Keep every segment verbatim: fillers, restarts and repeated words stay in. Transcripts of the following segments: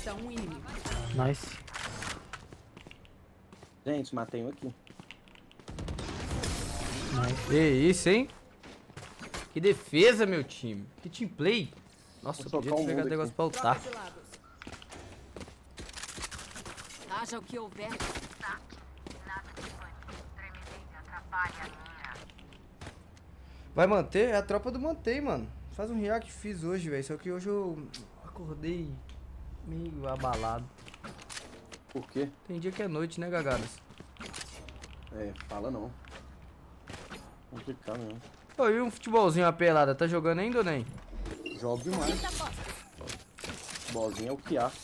Resta um inimigo. Nice. Gente, matei um aqui. Nice. Que isso, hein? Que defesa, meu time. Que team play. Nossa, eu Vou podia socar ter um pegado mundo negócio pra aqui. lutar. Troca de lados. Haja o que houver. Vai manter? É a tropa do mantém, mano. Faz um react que fiz hoje, velho. Só que hoje eu acordei meio abalado. Por quê? Tem dia que é noite, né, Gagaras? É, fala não. Complicado mesmo. Ô, e um futebolzinho a pelada? Tá jogando ainda ou nem? Jogo demais. Bolzinho é o que há.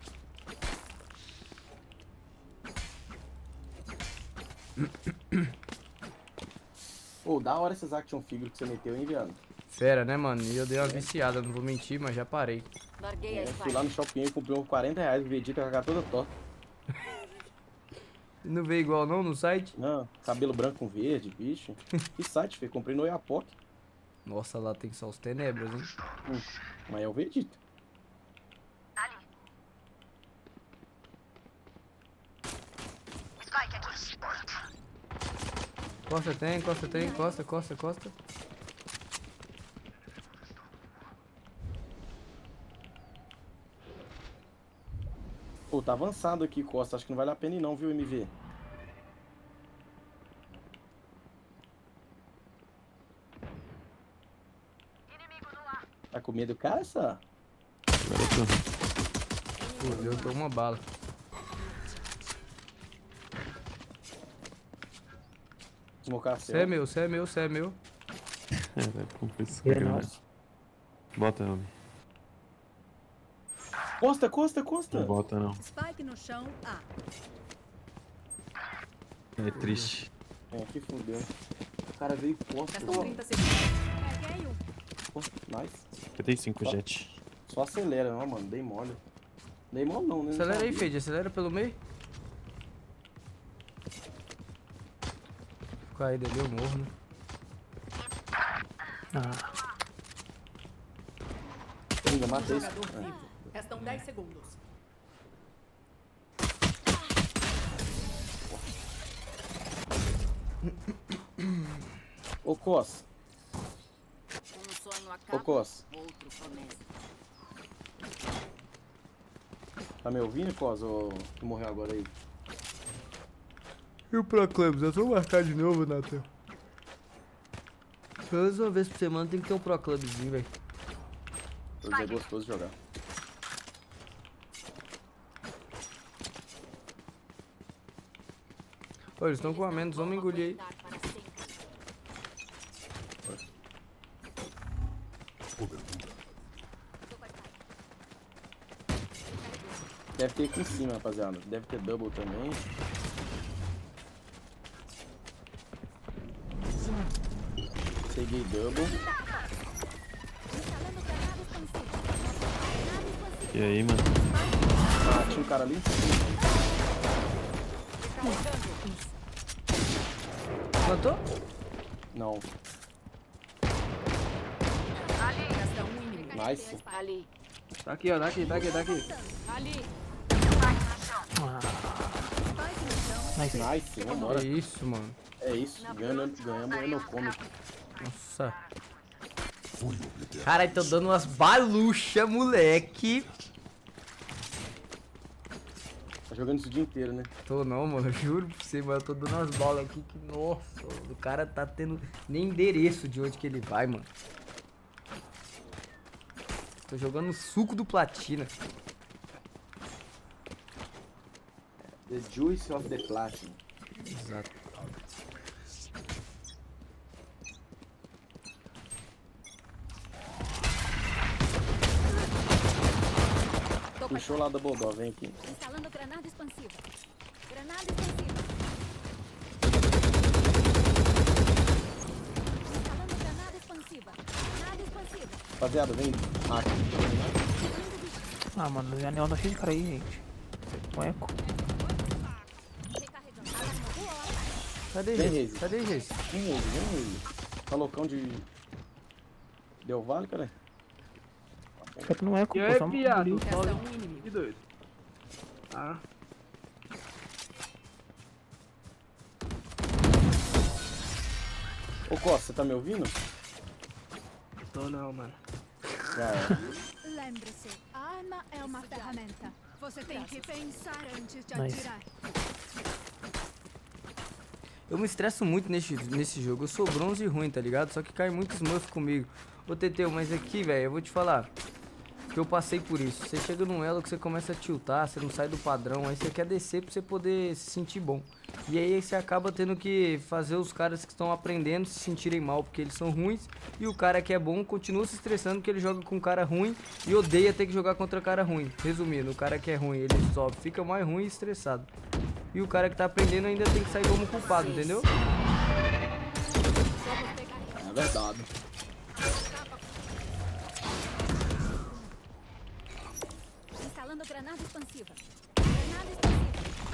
Pô, da hora esses action figure que você meteu, hein, viado? Fera, né, mano? E eu dei uma viciada, não vou mentir, mas já parei. Larguei a É, fui spike. lá no shopping e comprei uns quarenta reais, vendi com a cara toda torta. Não veio igual não no site? Não, cabelo branco com verde, bicho. Que site, filho? Comprei no Oiapoque. Nossa, lá tem só os tenebras, hein? Hum, mas é o Vegeta. Costa tem, costa tem, costa, costa, costa. Pô, tá avançado aqui, Costa. Acho que não vale a pena ir não, viu, M V? Tá com medo do cara, essa? Pô, eu tô uma bala. Smocar Cê é meu, cê é meu, cê é meu. É, velho, como foi isso? E é nosso. Bota, homem. Costa, Costa, Costa! Não bota, não. Spike no chão. A. É triste. É, que fudeu. O cara veio Costa. Restam Só, trinta segundos. Peguei um. Pô, nice. cinquenta e cinco jet. Só acelera, não, mano. Dei mole. Dei mole não, né? Acelera aí, Fede, acelera pelo meio. Ficar aí dali, eu morro, né? Ah, Ainda matei isso. Jogador É. vivo. Restam dez segundos. Ô, Cos. Um sonho Ô, acaba, Cos. outro começa. Tá me ouvindo, Cos? Ou que morreu agora aí? E o Proclubs? Eu vou marcar de novo, Nathan. Pelo menos uma vez por semana tem que ter um Proclubzinho, velho. Hoje é gostoso jogar. Ô, eles estão com a menos, vamos engolir aí. Dar para sempre. Deve ter aqui em cima, rapaziada. Deve ter double também. Peguei double. E aí, mano? Ah, tinha um cara ali. Plantou? Não. Resta um inimigo. Nice. Ali. Tá aqui, ó, tá aqui, tá aqui, tá aqui. Ali. nice. Nice, vambora. Que isso, mano. É isso, ganhamos, ganhamos o Enocômico. Nossa. Caralho, tô dando umas baluchas, moleque. Tá jogando isso o dia inteiro, né? Tô não, mano, eu juro pra você, mano. Eu tô dando umas bolas aqui que, nossa, o cara tá tendo nem endereço de onde que ele vai, mano. Tô jogando o suco do platina. The Juice of the Platinum. Exato. Puxou lá da Bodó, vem aqui. Instalando granada expansiva. Granada expansiva. Instalando granada expansiva. Granada expansiva. Rapaziada, vem. Ah, aqui. Ah, mano, o anel tá cheio de cara aí, gente. Um eco. Recarregando. Alarma boa ou ataque? Cadê Vem, Reis? Reis. Cadê Reis? Vem ele, vem ele. Tá loucão de... Deu vale, cara? Fica no eco, E pô, aí, só um viado? ali. Resta um inimigo. Que doido. Tá? Ô Costa, você tá me ouvindo? Tô não, mano. Já é. Lembre-se, a arma é uma ferramenta. Você tem que pensar antes de Nice. atirar. Eu me estresso muito nesse, nesse jogo. Eu sou bronze ruim, tá ligado? Só que cai muito smurf comigo. Ô, Teteu, mas aqui, velho, eu vou te falar. Que eu passei por isso. Você chega num elo que você começa a tiltar, você não sai do padrão. Aí você quer descer pra você poder se sentir bom. E aí você acaba tendo que fazer os caras que estão aprendendo se sentirem mal porque eles são ruins. E o cara que é bom continua se estressando porque ele joga com um cara ruim e odeia ter que jogar contra cara ruim. Resumindo, o cara que é ruim, ele só fica mais ruim e estressado. E o cara que tá aprendendo ainda tem que sair como culpado, entendeu? É verdade. Instalando granada expansiva. Granada expansiva.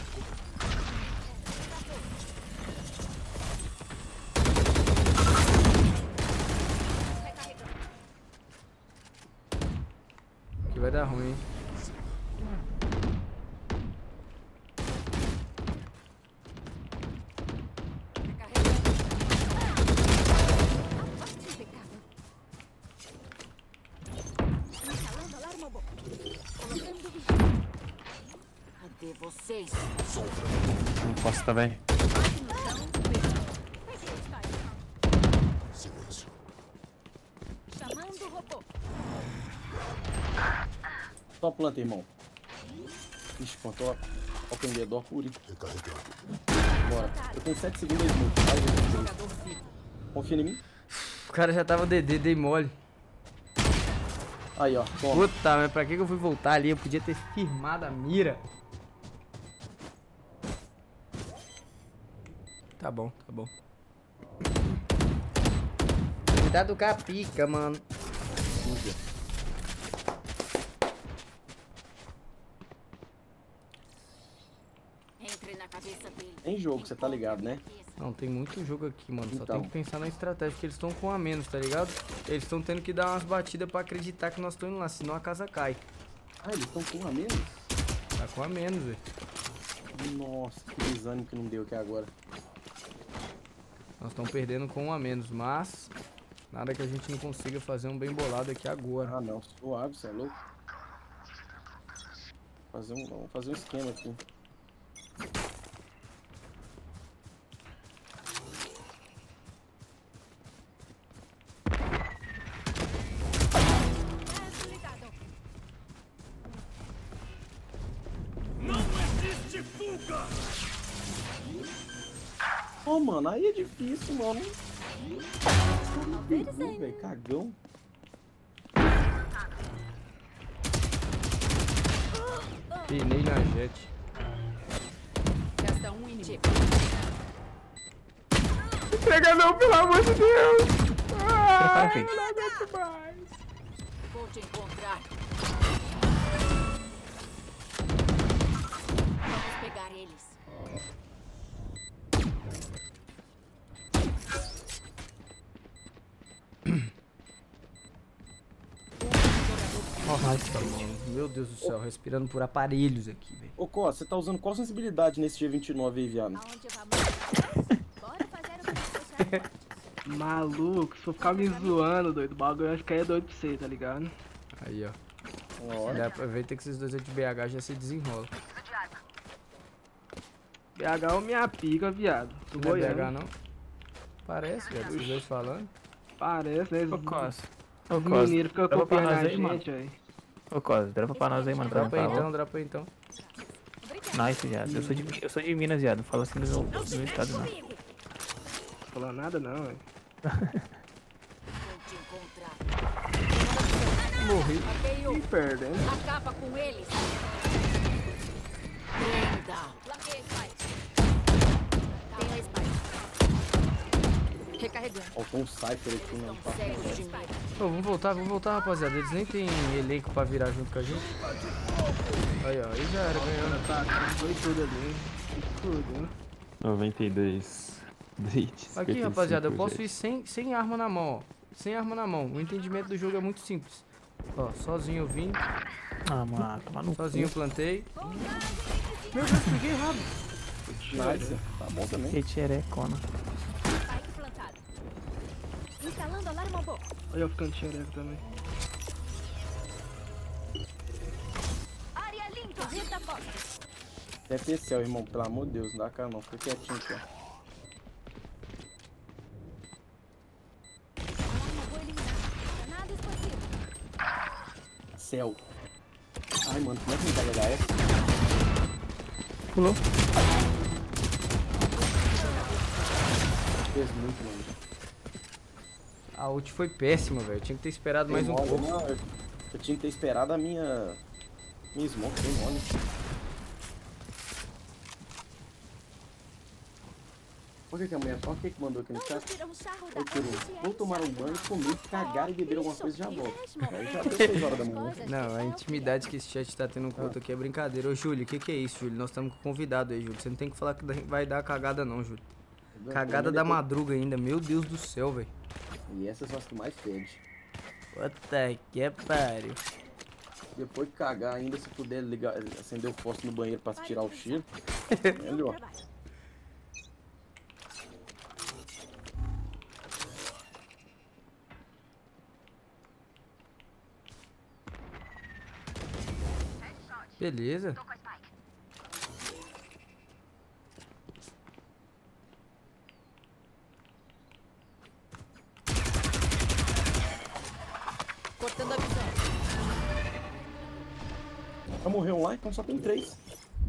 Que vai dar ruim, hein? Instalando alarma boa. Colocando vigia. Cadê vocês? Não posso também. Peguei o Silêncio. Chamando o robô. Só planta, irmão. Ixi, contou. Ó o pendedor puri. Bora. Eu tenho sete segundos aí, muito. Vai, Jogador vivo. confia em mim. O cara já tava D D, dei mole. Aí, ó. Toma. Puta, mas pra que que eu fui voltar ali? Eu podia ter firmado a mira. Tá bom, tá bom. Cuidado com a pica, mano. Entre na cabeça dele. Tem jogo, você tá ligado, né? Não, tem muito jogo aqui, mano. Só Então. tem que pensar na estratégia, porque eles estão com a menos, tá ligado? Eles estão tendo que dar umas batidas pra acreditar que nós estamos indo lá, senão a casa cai. Ah, eles estão com a menos? Tá com a menos, velho. Nossa, que desânimo que não deu aqui agora. Nós estamos perdendo com um a menos, mas nada que a gente não consiga fazer um bem bolado aqui agora. Ah, não. Suave, você é louco. Fazer um, vamos fazer um esquema aqui. Gás ligado. Ô, mano, aí é difícil, mano. Eles Pegou, velho, cagão. Pinei na jet. Resta um inimigo. Entrega não, pelo amor de Deus! Prepara, gente. Vou te encontrar. Vamos pegar eles. Nice. Mano, meu Deus do céu, respirando por aparelhos aqui, velho. Ô, Costa, você tá usando qual sensibilidade nesse G vinte e nove aí, viado? Aonde vamos? Bora fazer o que fechar. Maluco, se for ficar me zoando, doido, o bagulho acho que aí é doido pra você, tá ligado? Aí, ó. Olha. Já aproveita que esses dois aí de B H já se desenrolam. B H é minha pica, viado. Tô Não é B boiando. H, não? Parece, velho, esses dois falando. Parece, né? Ô, Costa. Ô, Os Costa. meninos ficam Dropa pra copiando nós a aí, mano. gente, velho. Ô, Costa, dropa pra nós aí, mano. Pra Dropa não aí falar. então, dropa aí então. Obrigada. Nice, viado. Eu sou de, Mi- eu sou de Minas, viado. Não fala assim do meu, do meu estado, não. Não falou nada não, velho. Vou te encontrar. Morri. Bloqueio. Ih, perdendo. Acaba com eles. Prenda. Bloqueei Spike. Tem a Spike. Recarregando. Faltou um Cypher aqui, não Estão tá? cegos de medo. Ô, vamos voltar, vamos voltar, rapaziada. Eles nem tem elenco pra virar junto com a gente. Aí, ó. Aí já era, ganhando. Tá, foi tudo ali. Tudo, né? noventa e dois. Date, Aqui, cinquenta e cinco, rapaziada, eu posso gente. ir sem, sem arma na mão, ó. Sem arma na mão. O entendimento do jogo é muito simples. Ó, sozinho eu vim, Ah, mano, toma no sozinho eu cu. plantei. Meu Deus, peguei errado. Nice. Tá bom também. Que tcherecona. Spike plantado. Instalando alarme bom. Olha eu ficando xereco também. Área limpa. Corrida da costa. Deve ter céu, irmão. Pelo amor de Deus, não dá cara não. Fica quietinho aqui, ó. Alarme boa eliminada. Granada explosiva. Céu. Ai, mano, como é que não pega H S? Pulou. Fez muito, mano. A ult foi péssima, velho. Tinha que ter esperado mais um Tem mole, pouco. não, eu, eu tinha que ter esperado a minha... Minha smoke, tem mole. Por que que a mulher... Olha o que que mandou aqui no chat. Vamos tirar um sarro da Oi, Curu. N C S. Vou tomar um banho, comer, cagar e beber alguma coisa e já volto. Aí já deu seis horas da manhã. Não, a intimidade que esse chat tá tendo com o outro aqui é brincadeira. Ô, Júlio, o que que é isso, Júlio? Nós estamos com convidado aí, Júlio. Você não tem que falar que vai dar cagada não, Júlio. Cagada da madruga ainda. Meu Deus do céu, velho. E essas são as que mais fedem. Puta que pariu. Depois de cagar ainda, se puder ligar, acender o fósforo no banheiro pra tirar o cheiro, melhor. Beleza. Cortando a visão. Já morreu um lá, então só tem três.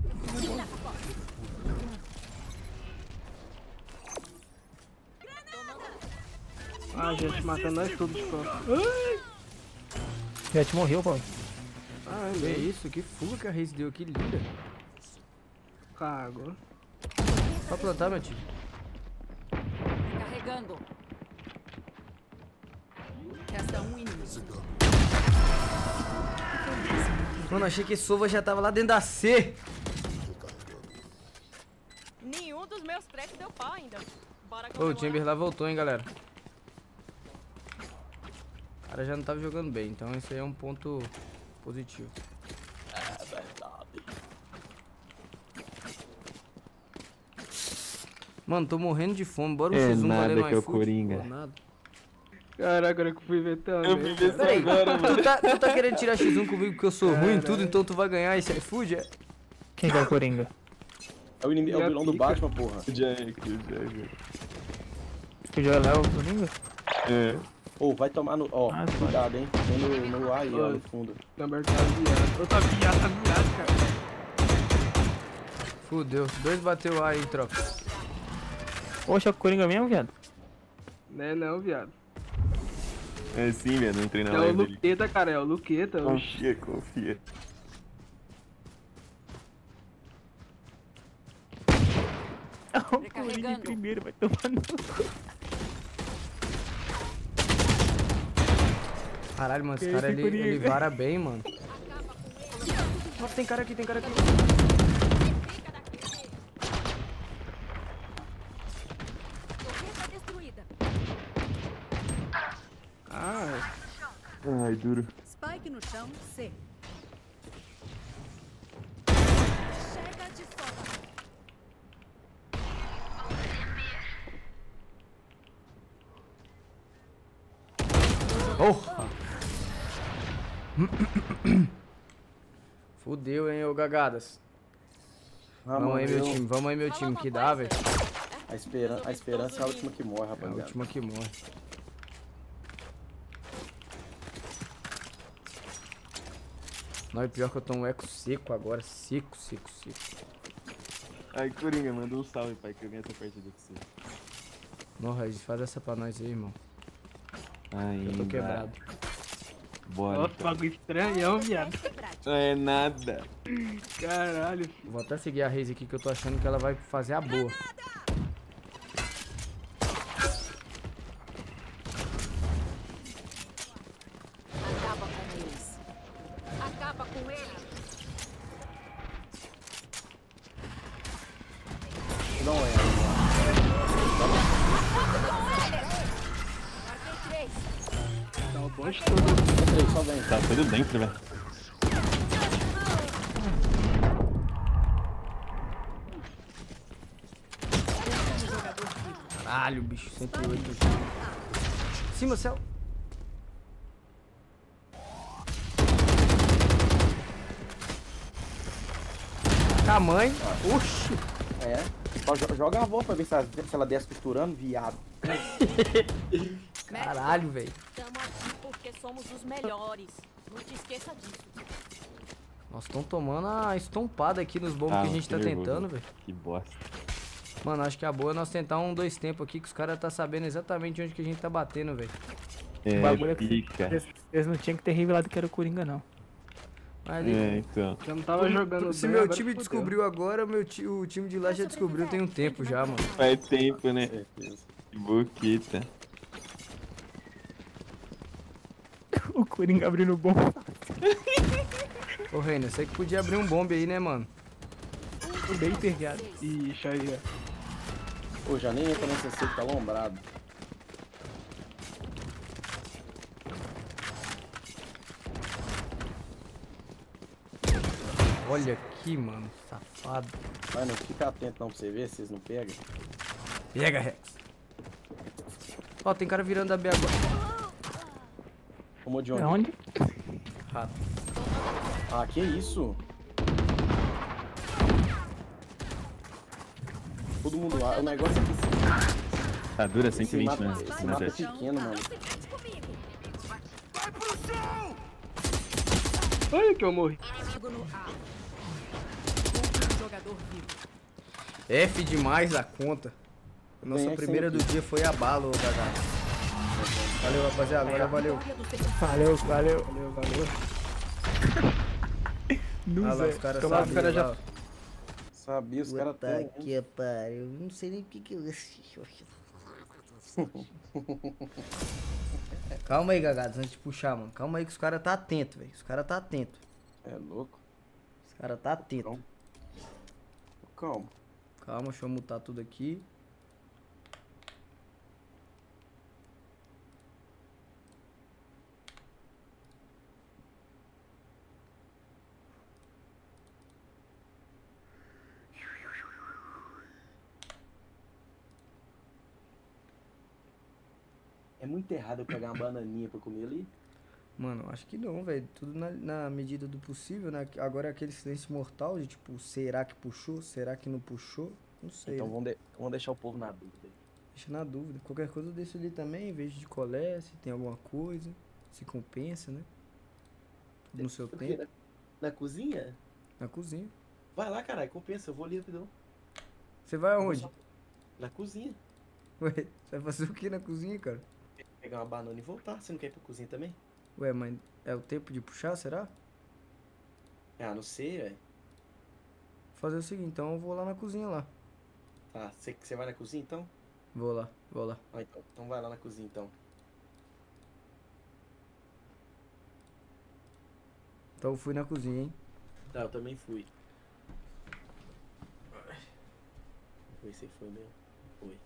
Ah, gente, matando nós tudo de costas. Já te morreu, pô. Ah, Que é isso? Que fuga que a Reis deu aqui, linda. Cagou. Só plantar, meu tio. Carregando. Resta um inimigo. Mano, achei que esse Sova já tava lá dentro da C. Nenhum dos meus tracks deu pau ainda. Bora Ô, o comemorar. Chamber lá voltou, hein, galera. O cara já não tava jogando bem, então esse aí é um ponto positivo. É verdade. Mano, tô morrendo de fome. Bora um É X um nada valendo que é o iFood? Coringa. Pô, nada. Caraca, agora que eu fui ver também. Eu fui ver isso Peraí, agora, mano. tu tá, tu tá querendo tirar X um comigo porque eu sou ruim em tudo, então tu vai ganhar esse iFood? É? Quem que é o Coringa? É o, inimigo, é o vilão do Batman, porra. O Jack, o Jack. Tu joga lá o Coringa? É. Ô, vai tomar no... Ó, Ah, tá. cuidado, hein. Tem no, no A aí, ó, no fundo. Number tá viado. Eu tá viado, tá viado, cara. Fudeu. Dois bateu A aí, tropa. Oxe, é o Coringa mesmo, viado? Né não, viado. É sim, velho. Não entrei na É o live dele. Luqueta, cara, é o Luqueta. oxi. Confia, confia. O Coringa em Recarregando. primeiro, vai tomar no cu. Caralho, mano, esse Que cara esse ele, Coringa? ele vara bem, mano. Nossa, tem cara aqui, tem cara aqui. Corrida destruída. Ah, Ai, duro. Spike no chão, C. Chega de sopa. Porra! Fudeu, hein, ô gagadas. Ah, Vamos mano, aí, meu eu- time, vamos aí, meu time, que dá, velho. A, esperan a esperança é a última que morre, É a rapaziada. última que morre. Não, e pior que eu tô um eco seco agora, seco, seco, seco. Ai, Coringa, manda um salve, pai, que eu ganhei essa partida com você. Não, Regis, faz essa pra nós aí, irmão. Ai, Eu tô quebrado. Bora. nossa, bagulho estranhão, viado. Não é nada. Caralho. Vou até seguir a Reis aqui que eu tô achando que ela vai fazer a boa. Acaba com eles. Acaba com eles. Dá uma olhada. Marquei três. Tá o bonde todo. aí, só vem. Tá tudo dentro, velho. Caralho, bicho, cento e oito. Cima, céu. Tamanho. Oxi. É. Só jo- joga a avó pra ver se ela, se ela desce costurando, viado. Caralho, velho. Estamos aqui porque somos os melhores. Não te esqueça disso. Nós estamos tomando a estompada aqui nos bombos Ah, que a gente tá nervoso. tentando, velho. Que bosta. Mano, acho que a boa é nós tentar um, dois tempos aqui, que os caras tá sabendo exatamente onde que a gente tá batendo, velho. É, O bagulho é que pica. eles, eles não tinham que ter revelado que era o Coringa, não. Mas ali, É, então. Eu não tava jogando se bem, meu agora time fodeu. descobriu agora, meu ti- o time de lá já descobriu tem um tempo já, mano. Faz tempo, né? Certeza. Que boquita. O Coringa abrindo o bom. Ô, Reina, você que podia abrir um bombe aí, né, mano? Bem pegado. Ixi, aí, ó. Pô, já nem entra nesse C que tá lombrado. Olha aqui, mano, safado. Mas não fica atento não pra você ver se vocês não pegam. Pega, Rex. Ó, tem cara virando a B agora. Tomou de É onde? onde? Rato. Ah, que isso? Todo mundo lá. O negócio é que Tá dura esse, cento e vinte, mapa, né? esse Esse mapa é teste. pequeno, mano. Olha que eu morri. Inimigo no A. Último jogador vivo. F demais a conta. Nossa Ganhei primeira do sempre. dia foi a bala, ô Gagá. Valeu, rapaziada. Agora valeu. Vitória dos defensores. Valeu, valeu. Valeu, valeu. Ah lá, os caras sabem. os caras já- lá, ó. Sabia, os caras Puta tão. que pariu. Não sei nem o que que eu... Calma aí, Gagados, antes de puxar, mano. Calma aí que os caras tá atento, velho. Os caras tá atento. É louco. Os caras tá atento. Calma. Calma, deixa eu mutar tudo aqui. É muito errado eu pegar uma bananinha pra comer ali. Mano, acho que não, velho. Tudo na, na medida do possível, né? Agora é aquele silêncio mortal de tipo, será que puxou? Será que não puxou? Não sei. Então né? vamos, de- vamos deixar o povo na dúvida. Deixa na dúvida. Qualquer coisa eu deixo ali também, em vez de colher, se tem alguma coisa. Se compensa, né? Tudo no seu O quê? tempo. Na, na cozinha? Na cozinha. Vai lá, caralho, compensa, eu vou ali rapidão. Você vai Eu vou aonde? só- Na cozinha. Ué, você vai fazer o que na cozinha, cara? Pegar uma banana e voltar. Você não quer ir pra cozinha também? Ué, mas é o tempo de puxar, será? Ah, não sei, velho. Vou fazer o seguinte, então eu vou lá na cozinha lá. Tá, você, você vai na cozinha então? Vou lá, vou lá. Ah, então. Então vai lá na cozinha então. Então eu fui na cozinha, hein? Tá, eu também fui. Foi, você foi mesmo? Foi.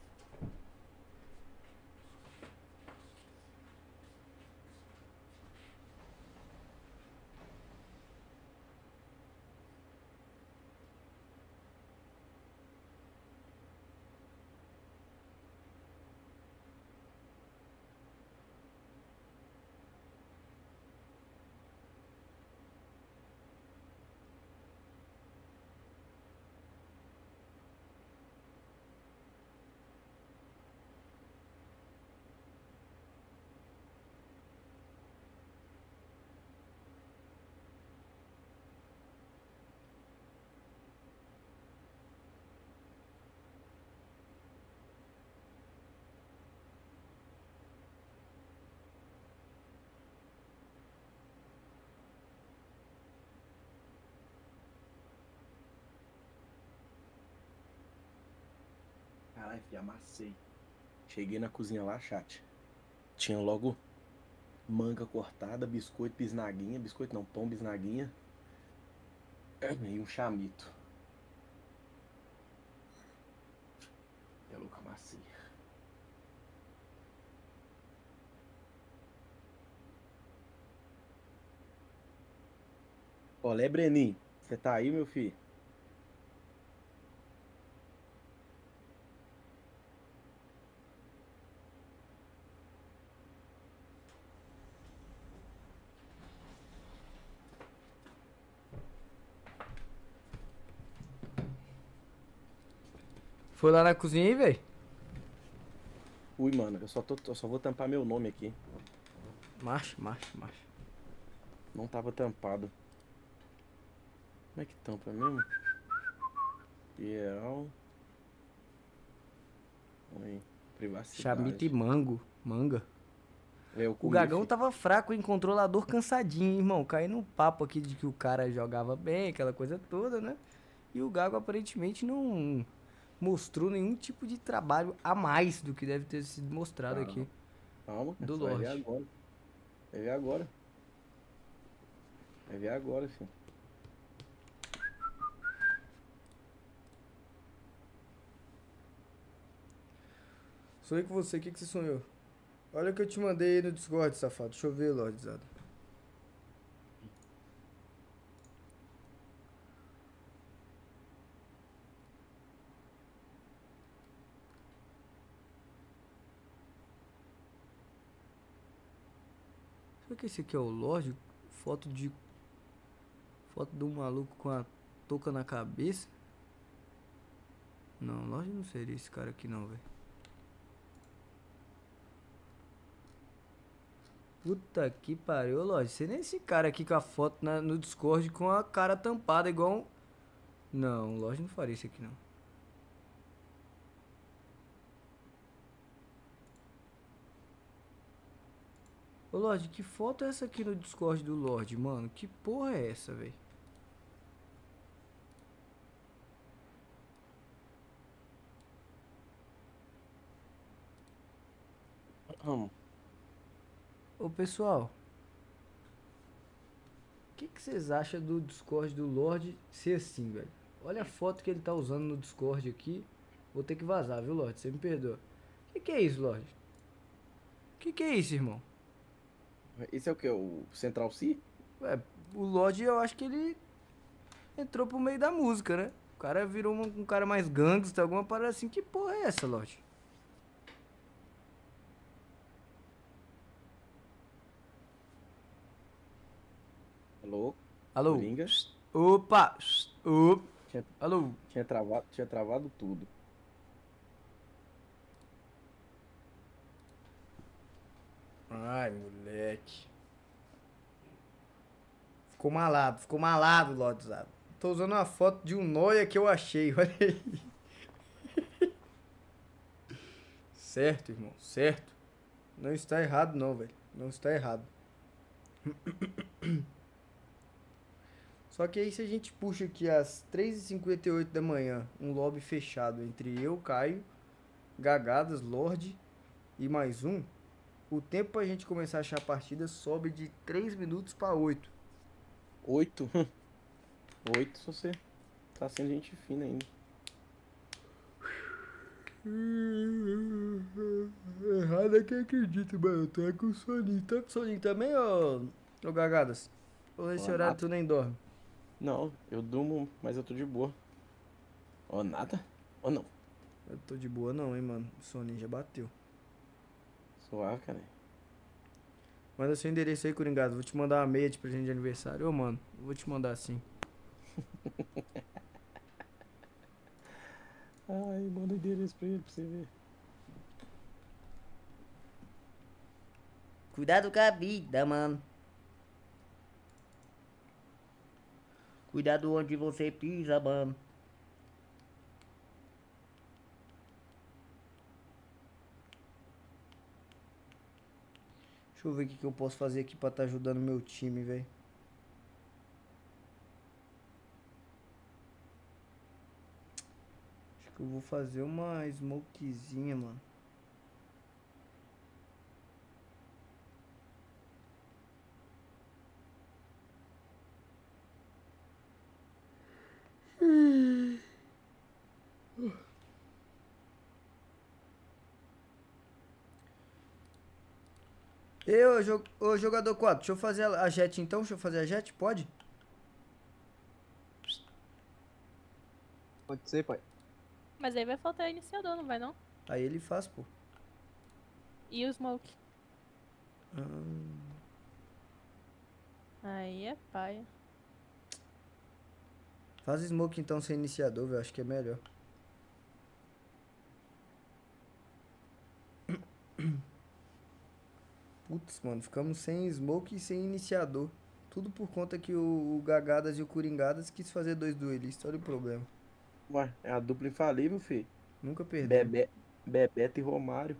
Caralho, filho, amassei. Cheguei na cozinha lá, chat. Tinha logo manga cortada, biscoito, bisnaguinha. Biscoito não, pão, bisnaguinha. E um chamito. É louco, amassei. Olé, Breninho. Você tá aí, meu filho? Foi lá na cozinha aí, velho? Ui, mano, eu só, tô, eu só vou tampar meu nome aqui. Marcha, marcha, marcha. Não tava tampado. Como é que tampa mesmo? Fiel. Aí, privacidade. Chamita e mango. Manga. É, eu O comi, Gagão filho. tava fraco, hein? Controlador cansadinho, irmão. Caí no papo aqui de que o cara jogava bem, aquela coisa toda, né? E o Gago aparentemente não mostrou nenhum tipo de trabalho a mais do que deve ter sido mostrado Calma. aqui. Calma, Do você vai ver Lorde. agora. Vai ver agora. Vai ver agora, filho. Sonhei com você, o que, que você sonhou? Olha o que eu te mandei aí no Discord, safado. Deixa eu ver, Lordizada. Será que esse aqui é o Lorde? Foto de. Foto de um maluco com a touca na cabeça? Não, Lorde não seria esse cara aqui não, velho. Puta que pariu, Lorde. Você nem esse cara aqui com a foto na- no Discord com a cara tampada igual um... Não, o Lorde não faria isso aqui não. Ô Lorde, que foto é essa aqui no Discord do Lorde, mano? Que porra é essa, velho? Vamos. Ô pessoal, o que que vocês acham do Discord do Lorde ser assim, velho? Olha a foto que ele tá usando no Discord aqui. Vou ter que vazar, viu, Lorde? Você me perdoa. Que que é isso, Lorde? Que que é isso, irmão? Esse é o que? O Central C? Ué, o Lorde, eu acho que ele entrou pro meio da música, né? O cara virou um, um cara mais gangsta, alguma parada assim. Que porra é essa, Lorde? Alô? Alô? Coringa? Opa! Opa! Tinha, Alô? tinha, travado, tinha travado tudo. Ai, moleque. Ficou malado, ficou malado, Lordizado. Tô usando uma foto de um noia que eu achei, olha aí. Certo, irmão, certo. Não está errado não, velho. Não está errado. Só que aí se a gente puxa aqui às três e cinquenta e oito da manhã, um lobby fechado entre eu, Caio, Gagadas, Lorde e mais um, o tempo pra gente começar a achar a partida sobe de três minutos pra oito. Oito? Oito se você tá sendo gente fina ainda. Errado é quem acredita, mano. Eu tô com soninho. Tá com soninho também, ô, ô Gagadas? Ou esse Ó, horário nada. tu nem dorme? Não, eu durmo, mas eu tô de boa. Ó, nada? Ou não? Eu tô de boa não, hein, mano. O soninho já bateu. Suave, cara. Manda seu endereço aí, Coringado. Vou te mandar uma meia de presente de aniversário. Ô, mano, vou te mandar sim. Ai, manda o endereço pra ele pra você ver. Cuidado com a vida, mano. Cuidado onde você pisa, mano. Deixa eu ver o que, que eu posso fazer aqui pra tá ajudando meu time, velho. Acho que eu vou fazer uma smokezinha, mano. Ei, ô, jo- ô, jogador quatro, deixa eu fazer a a jet então, deixa eu fazer a jet, pode? Pode ser, pai. Mas aí vai faltar iniciador, não vai não? Aí ele faz, pô. E o Smoke? Hum. Aí é paia. Faz Smoke então sem iniciador, velho. Acho que é melhor. Putz, mano, ficamos sem Smoke e sem iniciador. Tudo por conta que o, o Gagadas e o Coringadas quis fazer dois duelistas. Olha o problema. Ué, é a dupla infalível, filho. Nunca perdeu. Bebé, Bebeto e Romário.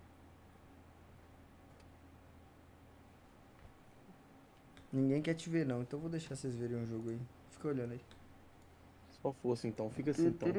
Ninguém quer te ver não, então vou deixar vocês verem um jogo aí. Fica olhando aí. Só fosse então, fica assim então.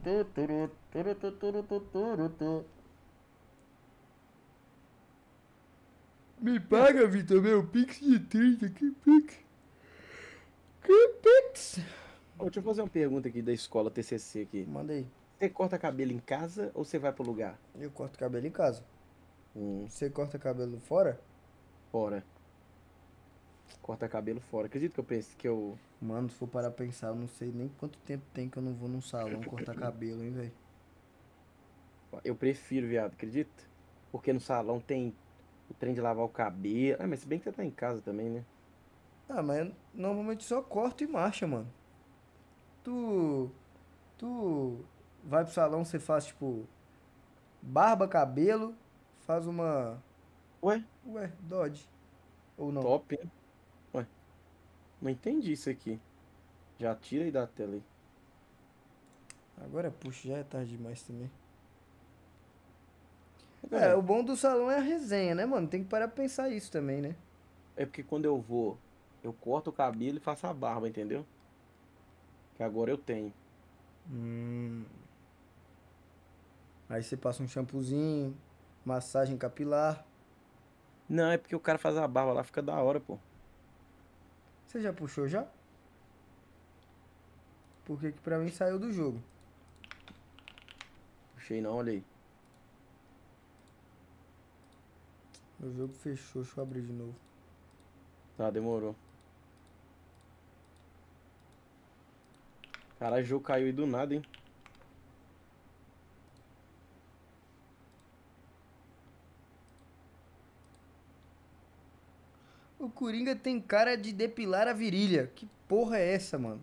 Me paga, Vitor, meu Pix de trinta. Que Pix? Que Pix? Ô, deixa eu fazer uma pergunta aqui da escola T C C aqui. Manda aí. Você corta cabelo em casa ou você vai pro lugar? Eu corto cabelo em casa. Hum, Você corta cabelo fora? fora. Corta cabelo fora. Acredito que eu pense que eu. Mano, se for parar pra pensar, eu não sei nem quanto tempo tem que eu não vou num salão cortar cabelo, hein, velho. Eu prefiro, viado, acredita? Porque no salão tem o trem de lavar o cabelo. Ah, mas se bem que você tá em casa também, né? Ah, mas eu normalmente só corto e marcha, mano. Tu. Tu. Vai pro salão, você faz tipo. Barba, cabelo, faz uma. Ué, Ué, Dodge. Ou não? top, hein? Ué, não entendi isso aqui. Já tira aí da tela aí. Agora, puxa, já é tarde demais também. É, É, o bom do salão é a resenha, né, mano? Tem que parar pra pensar isso também, né? é porque quando eu vou, eu corto o cabelo e faço a barba, entendeu? Que agora eu tenho. Hum. Aí você passa um shampoozinho, massagem capilar. Não, é porque o cara faz a barba lá, fica da hora, pô. Você já puxou já? Porque que pra mim saiu do jogo. Puxei não, olha aí. O jogo fechou, deixa eu abrir de novo. Tá, demorou. Caralho, o jogo caiu aí do nada, hein? O Coringa tem cara de depilar a virilha. Que porra é essa, mano?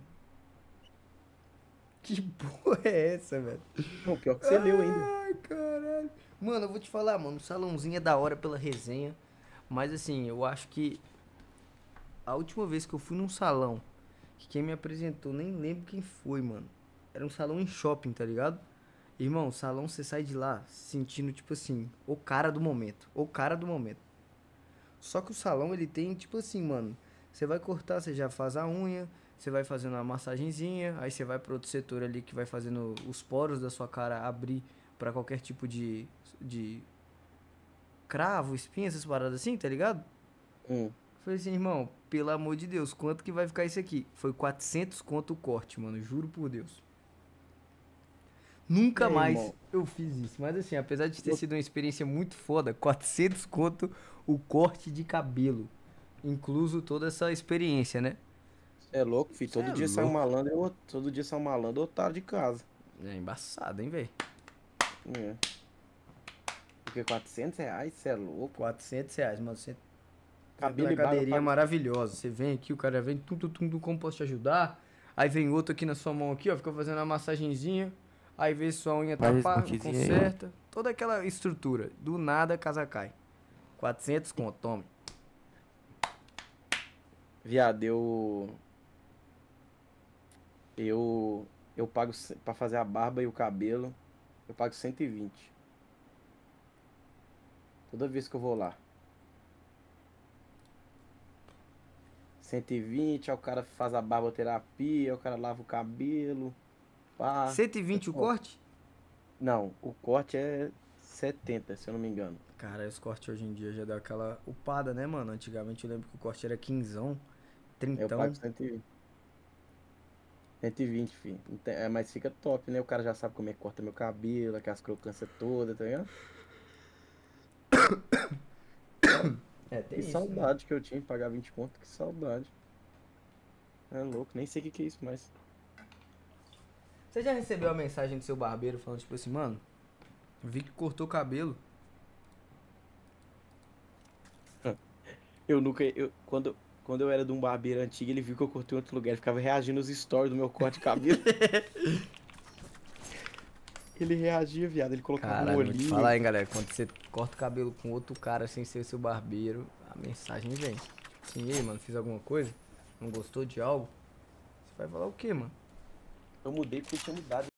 Que porra é essa, velho? Não, pior que você leu ainda. Ai, caralho. Mano, eu vou te falar, mano. O salãozinho é da hora pela resenha. Mas assim, eu acho que a última vez que eu fui num salão, que quem me apresentou, nem lembro quem foi, mano. Era um salão em shopping, tá ligado? Irmão, o salão você sai de lá sentindo, tipo assim, o cara do momento. O cara do momento. Só que o salão, ele tem, tipo assim, mano. Você vai cortar, você já faz a unha. Você vai fazendo uma massagenzinha. Aí você vai pro outro setor ali que vai fazendo os poros da sua cara abrir pra qualquer tipo de, de cravo, espinha, essas paradas assim, tá ligado? Hum. Falei assim, irmão, pelo amor de Deus, quanto que vai ficar isso aqui? Foi quatrocentos conto o corte, mano, juro por Deus. Nunca E aí, mais irmão? eu fiz isso. Mas assim, apesar de ter sido uma experiência muito foda, quatrocentos conto o corte de cabelo. Incluso toda essa experiência, né? É louco, filho. Todo Cê é dia sai um louco. malandro, eu, todo dia sai um malandro, otário de casa. É embaçado, hein, velho? É. Porque quatrocentos reais, você é louco. quatrocentos reais, mano. Você Cabelo Aquela e barba cadeirinha paga- maravilhosa. Você vem aqui, o cara vem, tum, tum, tum, tum, como posso te ajudar? Aí vem outro aqui na sua mão aqui, ó, fica fazendo uma massagenzinha. Aí vê se sua unha tá Faz esse pá, cortezinho aí, ó. conserta. Toda aquela estrutura. Do nada a casa cai. quatrocentos conto, tome. Viado, eu. Eu. Eu pago c- pra fazer a barba e o cabelo. Eu pago cento e vinte. Toda vez que eu vou lá. cento e vinte, aí o cara faz a barboterapia, aí o cara lava o cabelo. Pá. cento e vinte o Pô. corte? Não, o corte é setenta, se eu não me engano. Cara, os cortes hoje em dia já dá aquela upada, né, mano? Antigamente eu lembro que o corte era quinzão, Eu trintão. pago cento e vinte. cento e vinte, filho. Não tem- É, mas fica top, né? O cara já sabe como é que corta meu cabelo, aquelas crocâncias todas, tá ligado? É, tem Que isso, né? saudade que eu tinha de pagar vinte conto, que saudade. É louco, nem sei o que que é isso mais. Você já recebeu a mensagem do seu barbeiro falando, tipo assim, mano, vi que cortou o cabelo. Eu nunca. Eu, quando, quando eu era de um barbeiro antigo, ele viu que eu cortei em outro lugar. Ele ficava reagindo nos stories do meu corte de cabelo. Ele reagia, viado. Ele colocava Caralho, um vou te olhinho. falar, hein, galera. Quando você corta o cabelo com outro cara sem ser seu barbeiro, a mensagem vem. Tipo assim, e aí, mano, fiz alguma coisa? Não gostou de algo? Você vai falar o quê, mano? Eu mudei porque tinha mudado.